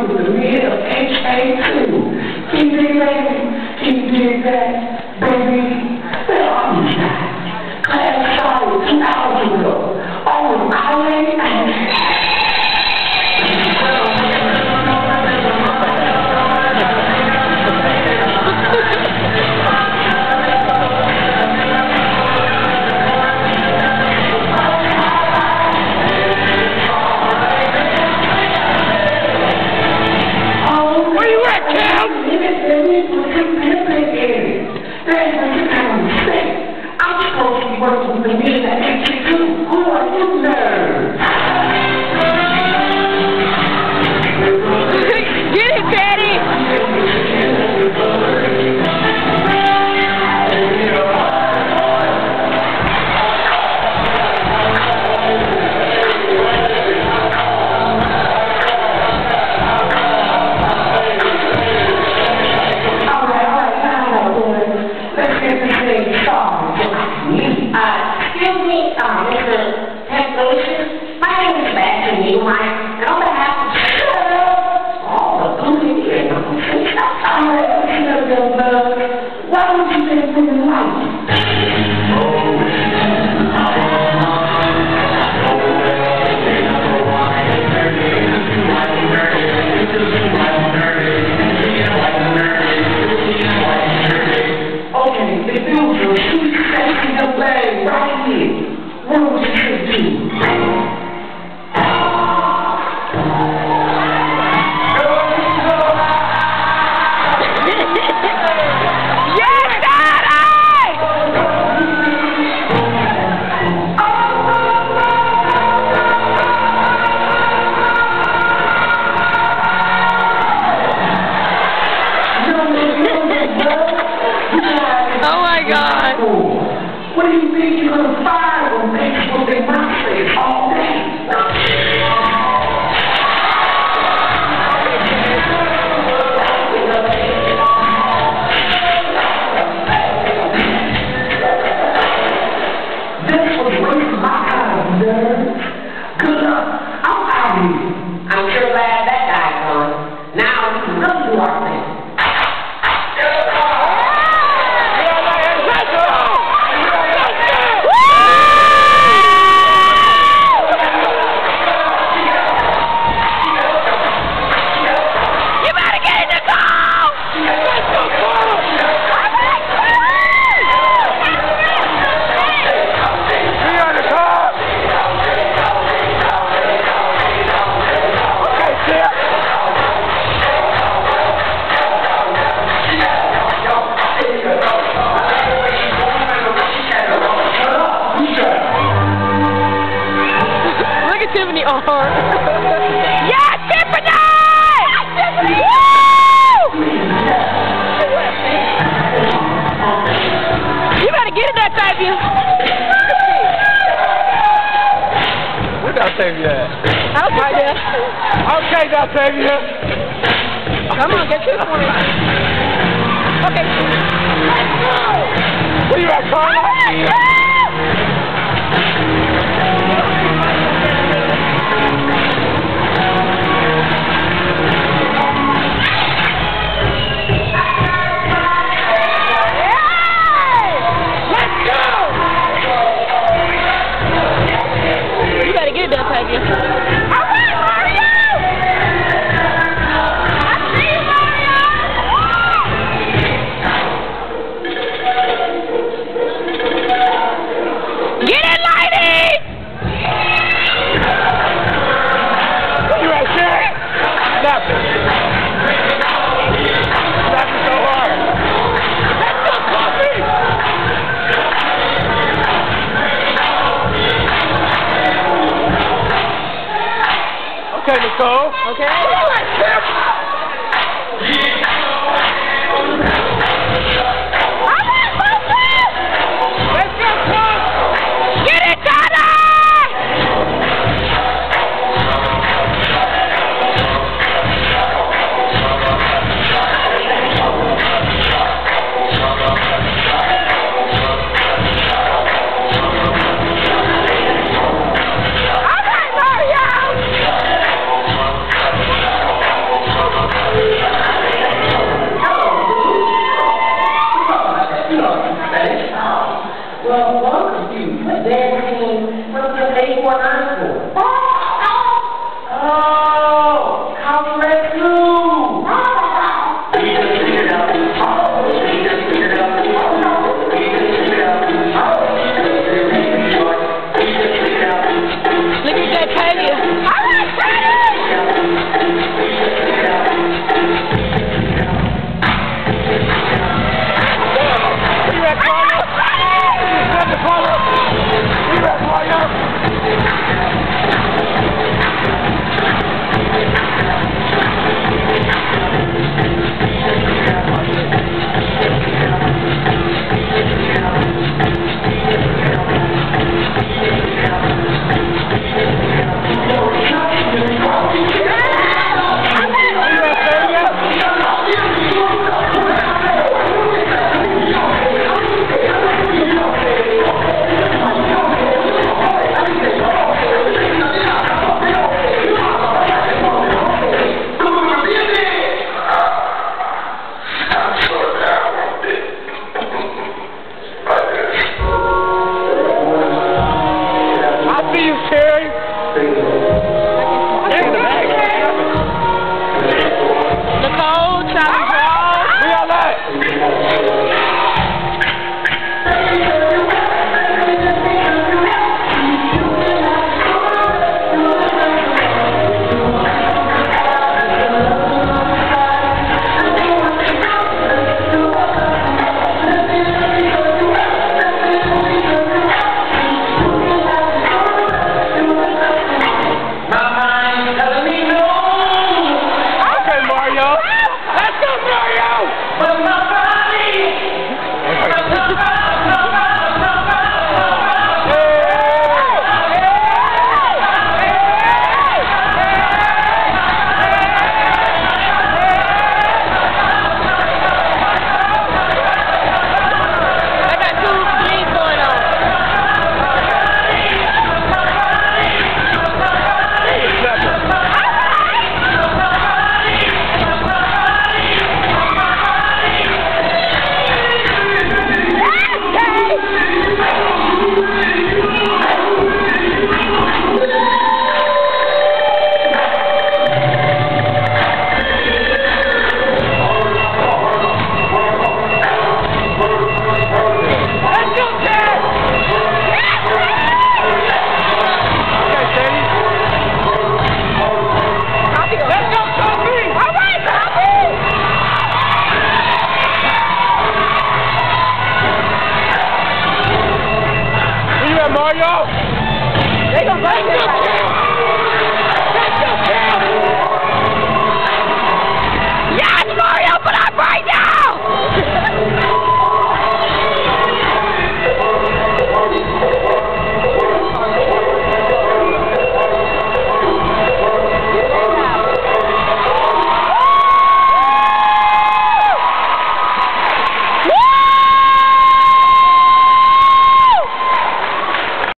with the men of HA2. Can you dig that? Can you dig that, baby? Where are you guys? Class started 2 hours ago. Oh, working with the men at HA2. Who are you, nerds? Get it, Betty! All right, now, boys. Let's get this thing started. Excuse me, Mr. Temptation. My name is Beth, and on behalf of why don't you say something like okay, if you were two sexy young ladies right here, what would you do? Oh my God! What do you think you're going to find on Facebook and MySpace all day? This was wasting my time, nerd. Good luck. I'm out of here. I'm sure glad that guy's gone. Now we can really do our thing. Tiffany on her. Yeah, Tiffany! Woo! You better get it that Octavia. Where's Octavia at? Right there. Okay, Octavia. Come on, get this one. Okay. Where you at, Carla? Okay, Nicole. Okay. Well, I'm confused. What dad team? What's the A49 for? Oh, Conference 2. We just figured out. We just figured out. We just figured out. We just figured out. Look at that Tanya. All right, Tanya. We just figured out. You at Mario? You at Mario? You at Mario? They gonna break it.